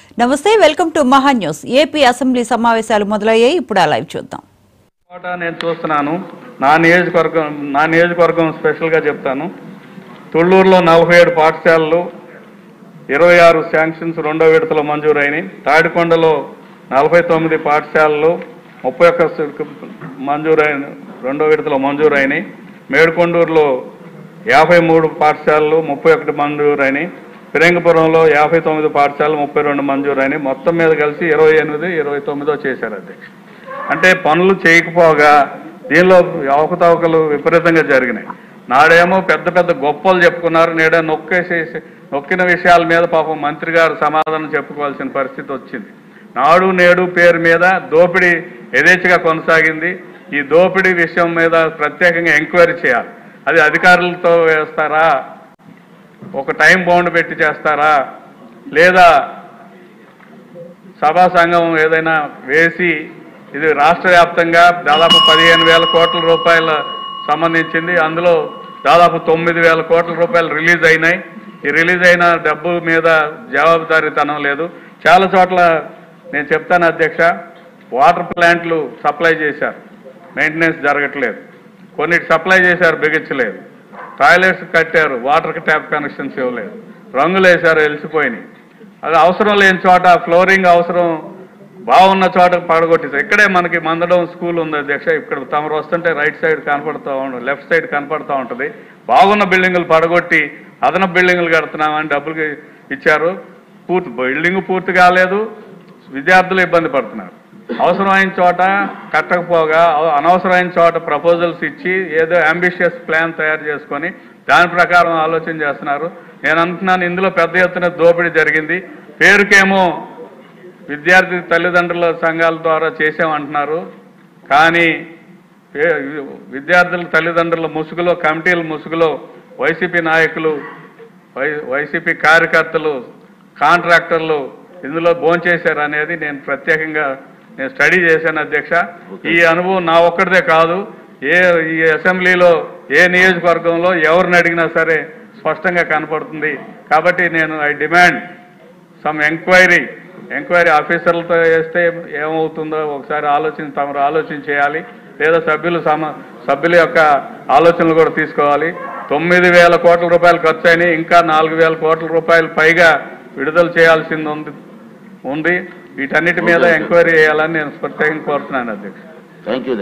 నమస్తే, welcome to Maha news. AP assembly సమావేశాలు మొదలయ్యాయి. ఇప్పుడు ఆ లైవ్ చూద్దాం. నేను చూస్తున్నాను. నా నియోజకవర్గం స్పెషల్ గా చెప్తాను. తుళ్ళూరులో 47 పాఠశాలలు, 26 శాంక్షన్స్ రెండో విడతలో మంజూరైనవి. తాడికొండలో 49 పాఠశాలలు, 31 మంజూరైన రెండో విడతలో మంజూరైనవి. మేడుకొండూరులో 53 పాఠశాలలు, 31 మంజూరైనవి. ఫిరంగిపురంలో 59 పాఠశాలలు, 32 మంజూరైనవి. మొత్తం మీద కలిసి 28, 29 చేశారు అధ్యక్ష. అంటే పనులు చేయకపోగా దీనిలో అవకతవకలు విపరీతంగా జరిగినాయి. నాడేమో పెద్ద పెద్ద గొప్పలు చెప్పుకున్నారు, నేడే నొక్కిన విషయాల మీద పాపం మంత్రి గారు సమాధానం చెప్పుకోవాల్సిన పరిస్థితి వచ్చింది. నాడు నేడు పేరు మీద దోపిడీ యథేచ్ఛగా కొనసాగింది. ఈ దోపిడీ విషయం మీద ప్రత్యేకంగా ఎంక్వైరీ చేయాలి. అది అధికారులతో వేస్తారా, ఒక టైం బౌండ్ పెట్టి చేస్తారా, లేదా సభా సంఘం ఏదైనా వేసి, ఇది రాష్ట్ర వ్యాప్తంగా దాదాపు 15,000 కోట్ల రూపాయల సంబంధించింది. అందులో దాదాపు 9,000 కోట్ల రూపాయలు రిలీజ్ అయినాయి. ఈ రిలీజ్ అయిన డబ్బు మీద జవాబుదారీతనం లేదు. చాలా చోట్ల నేను చెప్తాను అధ్యక్ష, వాటర్ ప్లాంట్లు సప్లై చేశారు, మెయింటెనెన్స్ జరగట్లేదు. కొన్నిటి సప్లై చేశారు, బిగించలేదు. టాయిలెట్స్ కట్టారు, వాటర్ ట్యాప్ కనెక్షన్స్ ఇవ్వలేదు. రంగులు వేశారు, వెలిసిపోయినాయి. అది అవసరం లేని చోట ఫ్లోరింగ్ అవసరం బాగున్న చోట పడగొట్టేసారు. ఇక్కడే మనకి మందడం స్కూల్ ఉంది అధ్యక్ష. ఇక్కడ తమరు వస్తుంటే రైట్ సైడ్ కనపడుతూ ఉంటుంది, లెఫ్ట్ సైడ్ కనపడుతూ ఉంటుంది. బాగున్న బిల్డింగులు పడగొట్టి అదనపు బిల్డింగులు కడుతున్నామని డబ్బులు ఇచ్చారు. బిల్డింగ్ పూర్తి కాలేదు, విద్యార్థులు ఇబ్బంది పడుతున్నారు. అవసరమైన చోట కట్టకపోగా అనవసరమైన చోట ప్రపోజల్స్ ఇచ్చి ఏదో అంబిషియస్ ప్లాన్ తయారు చేసుకొని దాని ప్రకారం ఆలోచన చేస్తున్నారు. నేను అంటున్నాను, ఇందులో పెద్ద ఎత్తున దోపిడీ జరిగింది. పేరుకేమో విద్యార్థి తల్లిదండ్రుల సంఘాల ద్వారా చేసామంటున్నారు, కానీ విద్యార్థుల తల్లిదండ్రుల ముసుగులో, కమిటీల ముసుగులో వైసీపీ నాయకులు, వైసీపీ కార్యకర్తలు, కాంట్రాక్టర్లు ఇందులో భోంచేశారు అనేది నేను ప్రత్యేకంగా స్టడీ చేశాను అధ్యక్ష. ఈ అనుభవం నా ఒక్కడిదే కాదు, ఈ అసెంబ్లీలో ఏ నియోజకవర్గంలో ఎవరిని అడిగినా సరే స్పష్టంగా కనపడుతుంది. కాబట్టి నేను ఐ డిమాండ్ సమ్ ఎంక్వైరీ ఆఫీసర్లతో వేస్తే ఏమవుతుందో ఒకసారి తమరు ఆలోచన చేయాలి, లేదా సభ్యుల యొక్క ఆలోచనలు కూడా తీసుకోవాలి. 9,000 కోట్ల రూపాయలు ఖర్చు అయినాయి, ఇంకా 4,000 కోట్ల రూపాయలు పైగా విడుదల చేయాల్సింది ఉంది. వీటన్నిటి మీద ఎంక్వైరీ చేయాలని నేను ప్రత్యేకంగా కోరుతున్నాను అధ్యక్ష.